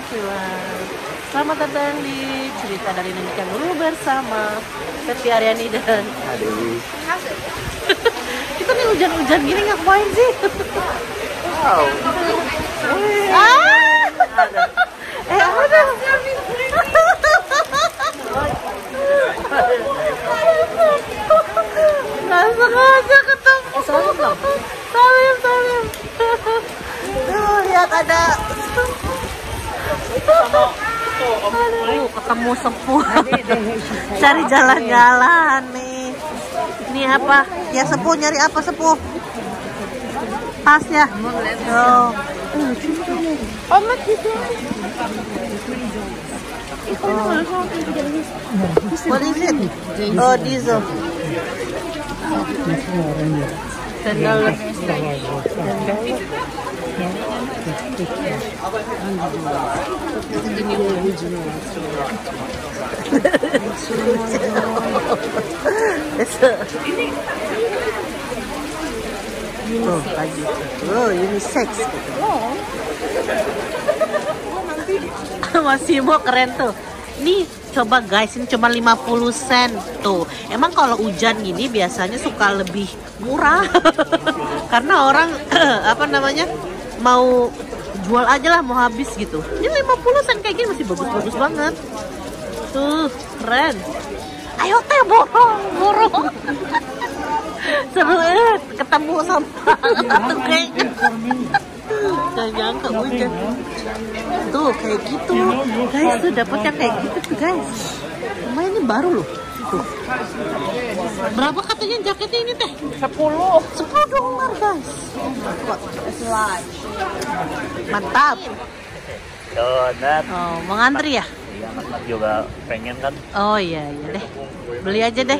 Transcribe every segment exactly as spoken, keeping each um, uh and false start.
warahmatullahi. Selamat datang di cerita dari Nyanyikan Dulu bersama Seti Aryani dan Adewi. Kita nih hujan-hujan gini ngapain sih? Wow. Ah! Eh ada. Nggak sengaja ketemu. Salim, salim. Tuh, lihat ada. Aduh, ketemu sepuh. Cari jalan-jalan nih. Ini apa? Ya sepuh nyari apa sepuh? Tas ya? Oh. Amat gitu. Oh. What is it? Oh, diesel. Ten dollars. Oh, lagi. Oh, unisex. Masih mau keren tuh. Nih, coba guys, ini cuma lima puluh sen tuh. Emang kalau hujan gini biasanya suka lebih murah. Karena orang apa namanya? Mau jual aja lah, mau habis gitu. Ini lima puluh sen kayak gini masih bagus-bagus banget. Tuh, keren. Ayo teh borong, borong. Seru eh ketemu sama tuh kayaknya. Gak nyangka hujan. Tuh kayak gitu. Guys, tuh dapat yang kayak gitu tuh guys. Lumayan ini baru loh. Tuh. Berapa katanya jaketnya ini teh? Sepuluh. Sepuluh dolar guys. Mantap. Donat. Oh, mau ngantri ya? Iya, anak juga pengen kan. Oh iya, iya deh. Beli aja deh.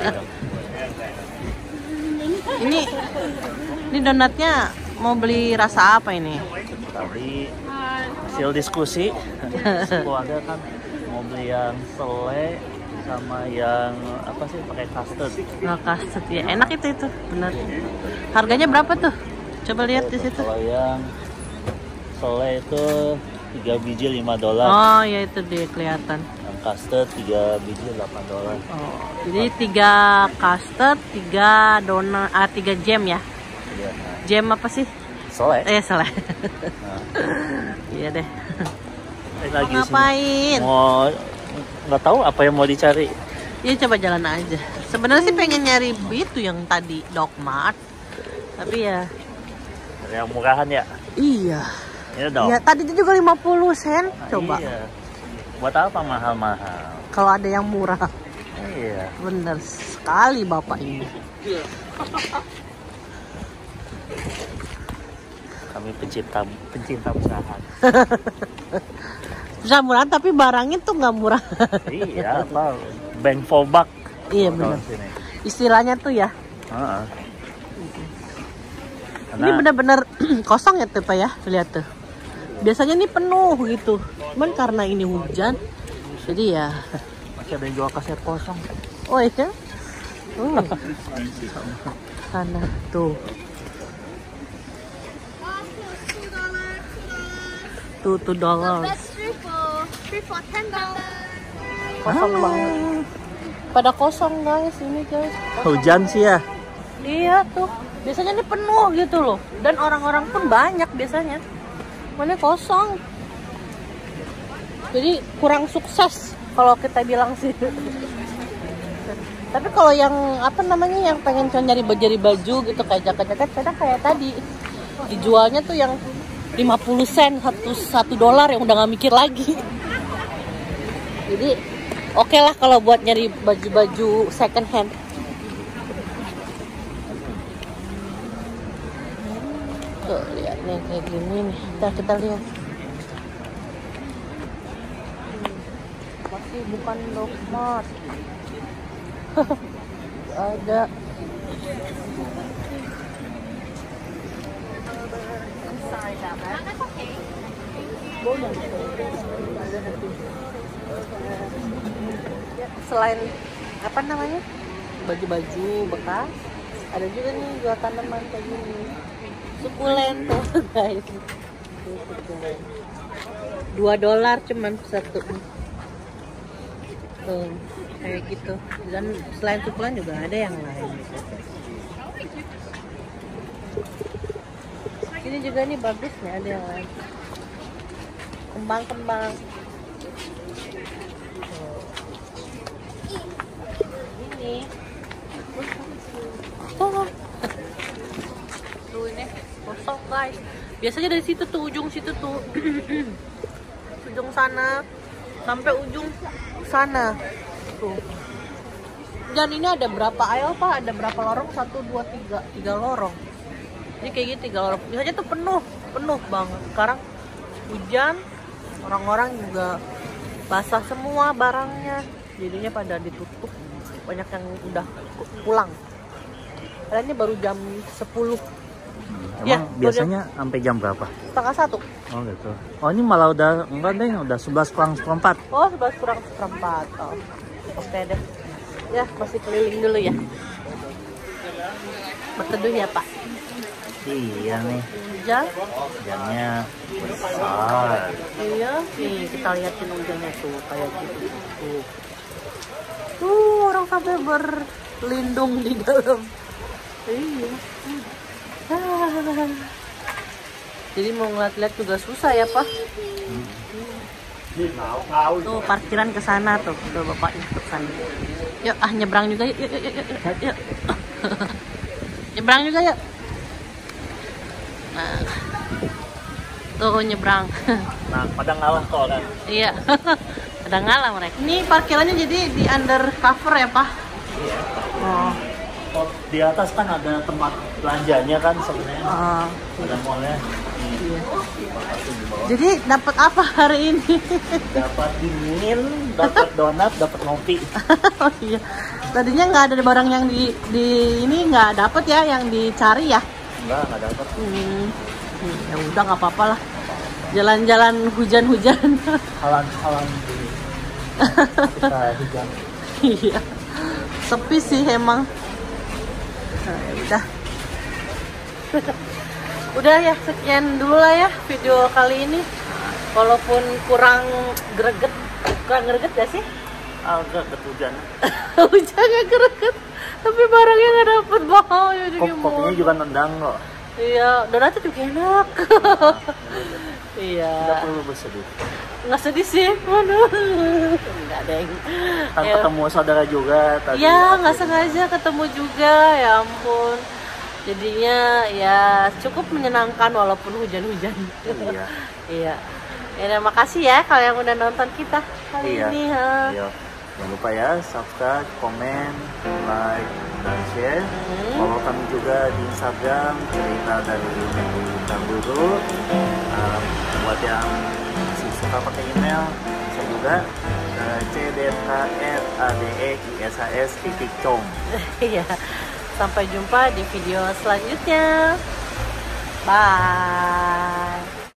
Ini ini donatnya mau beli rasa apa ini? Tadi hasil diskusi keluarga kan mau beli yang selai sama yang apa sih pakai custard. Nah, custard ya. Enak itu itu, benar. Harganya berapa tuh? Coba lihat di situ. Kalau yang selai itu tiga biji lima dolar. Oh, ya itu dia kelihatan. Yang custard tiga biji delapan dolar. Oh, jadi tiga custard, tiga donat, ah tiga jam ya? Iya. Jam apa sih? Selai. Eh, salah. Nah. Iya deh. Eh, lagi Mau ngapain? Sini. Mau nggak tahu apa yang mau dicari. Ya coba jalan aja. Sebenarnya sih pengen nyari itu yang tadi Dogmart. Tapi ya. Yang murahan ya? Iya. Iya dong. Ya tadi itu juga lima puluh sen. Coba. Iya. Buat apa mahal-mahal? Kalau ada yang murah. Iya. Bener sekali bapak ini. Kami pencinta pencinta murahan. Bisa murah tapi barangnya tuh nggak murah. Iya, apa? Bang for buck. Iya benar. Istilahnya tuh ya. Uh-uh. Ini benar-benar kosong ya tuh Pak ya, lihat tuh. Biasanya ini penuh gitu. Cuman karena ini hujan, jadi ya. Masih ada yang jual kaset kosong. Oh iya. Uh. Sana tuh. Tuh tuh dolar. Kosong banget. Pada kosong guys ini guys. Hujan sih ya. Iya tuh. Biasanya ini penuh gitu loh. Dan orang-orang pun banyak biasanya. Mana kosong. Jadi kurang sukses kalau kita bilang sih. Tapi kalau yang apa namanya yang pengen nyari baju baju gitu kayak jaket-jaket kadang kayak tadi dijualnya tuh yang lima puluh sen satu satu dolar yang udah nggak mikir lagi. Jadi oke okay lah kalau buat nyari baju-baju second hand. Tuh lihat nih kayak gini nih. Kita kita lihat. Masih bukan Dogmart. Ada. Selain apa namanya baju-baju bekas, ada juga nih jual tanaman kayak gini, sukulen tuh guys. dua dolar cuman satu. Tuh, kayak gitu. Dan selain cuklan juga ada yang lain gitu. Ini juga nih bagus nih, ada yang lain. Kembang-kembang. Ini. Oh. Tuh ini kosong guys. Biasanya dari situ tuh, ujung situ tuh. Ujung sana sampai ujung sana. Tuh. Dan ini ada berapa aisle Pak? Ada berapa lorong? Satu, dua, tiga. Tiga lorong. Ini kayak gitu, tiga lorong. Biasanya tuh penuh, penuh banget. Sekarang hujan, orang-orang juga basah semua barangnya. Jadinya pada ditutup. Banyak yang udah pulang. Kayaknya baru jam sepuluh. Emang ya, biasanya jam... sampai jam berapa? Setengah satu. Oh gitu. Oh ini malah udah enggak deh, udah sebelas kurang seperempat. Oh sebelas kurang seperempat. Oh. Oke deh. Ya masih keliling dulu ya. Berteduh ya Pak. Iya nih. Hujan. Hujannya besar. Iya. Nih kita liatin hujannya tuh kayak gitu. Tuh. Tuh orang sampai berlindung di dalam. Iya. Ah. Jadi mau ngeliat-liat juga susah ya Pak. Hmm. Tuh parkiran ke sana tuh, tuh bapaknya ke sana. Yuk ah nyebrang juga yuk, yuk, yuk, yuk, yuk. yuk. Nyebrang juga yuk. Nah, tuh nyebrang. Nah pada ngalah kok kan. Iya, pada ngalah mereka. Ini parkirannya jadi di undercover ya Pak? Iya. Oh. Oh, di atas kan ada tempat belanjanya kan sebenarnya. Oh. Ada mallnya. Iya. Jadi dapat apa hari ini? Dapat dingin, dapat donat, dapat ngopi. Oh iya. Tadinya nggak ada barang yang di di ini nggak dapat ya, yang dicari ya? Enggak, nggak dapat. Hmm. Ya udah nggak apa-apa lah. Jalan-jalan hujan-hujan. Halan-halan kita hujan. Iya. Sepi sih emang. Nah, ya udah. Udah ya, sekian dulu lah ya video kali ini. Walaupun kurang greget, kurang greget ya sih? Agak kehujan. Hujannya greget, tapi barangnya nggak dapet bau. Kop kopinya juga nendang kok. Iya, donatnya juga enak. Iya. Tidak perlu bersedih. Nggak sedih sih, mana? Nggak deng. Kan ya. Ketemu saudara juga tadi. Ya, nggak sengaja ketemu juga, ya ampun. Jadinya ya cukup menyenangkan walaupun hujan-hujan. Iya. Iya. Ya, terima kasih ya kalau yang udah nonton kita kali iya. ini. Ha. Iya. Jangan lupa ya subscribe, komen, like, dan share. Hmm. Follow kami juga di Instagram cerita dari Kanguru. Uh, buat yang masih suka pakai email bisa juga uh, c d k r a d e i s h s titik com. Iya. Sampai jumpa di video selanjutnya. Bye.